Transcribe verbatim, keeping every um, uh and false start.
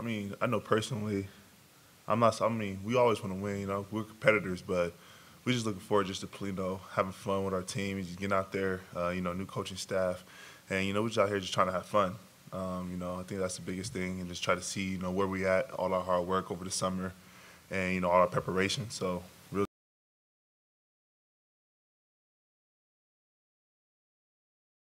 I mean, I know personally, I'm not. I mean, we always want to win. You know, we're competitors, but we just looking forward just to you know having fun with our team, and just getting out there. Uh, you know, new coaching staff, and you know we're just out here just trying to have fun. Um, you know, I think that's the biggest thing, and just try to see you know where we at, all our hard work over the summer, and you know all our preparation. So